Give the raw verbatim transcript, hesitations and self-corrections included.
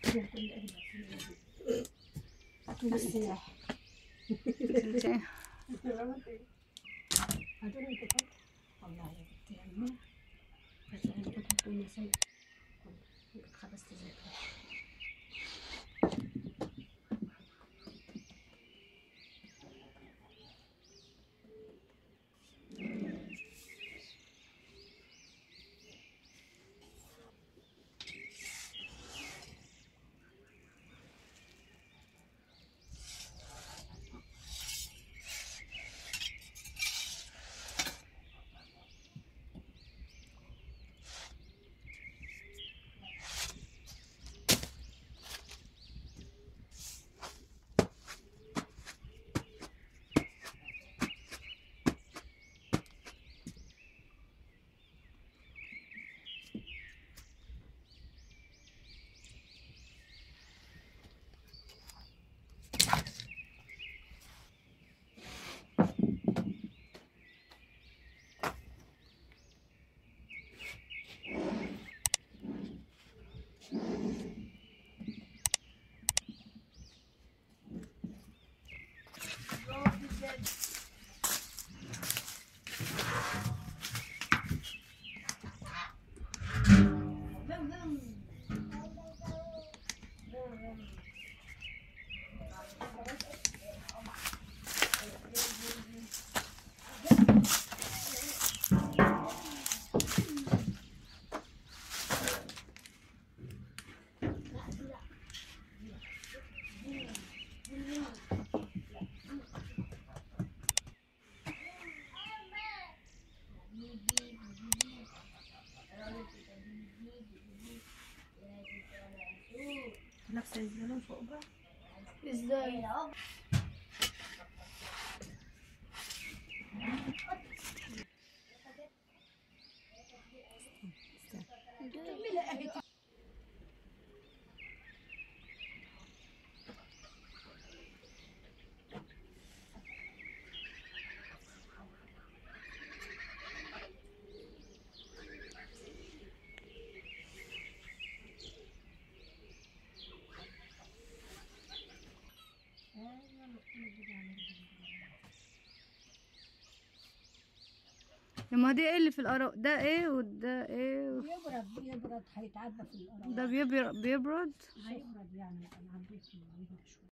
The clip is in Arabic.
السلاح والله يعني بس أنا كنت بقول نسيت خبزت زيتون. لابسه الزلم فوق بقى ازاي؟ لما دي ايه اللي في القرا ده ايه وده ايه و... بيبرد بيبرد هيتعبى في القرار ده بيبرد بيبرد هيبرد يعني. انا عبيت شويه